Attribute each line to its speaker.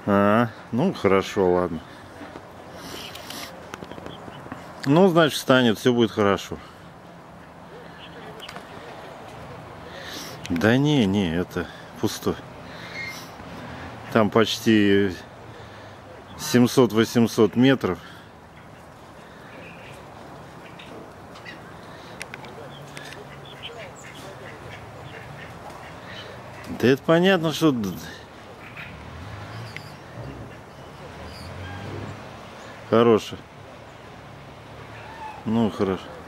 Speaker 1: Ну хорошо, ладно. Ну, значит, встанет, все будет хорошо. Да не, это пустой. Там почти 700-800 метров. Да это понятно, что... Хороший. Ну, хорошо.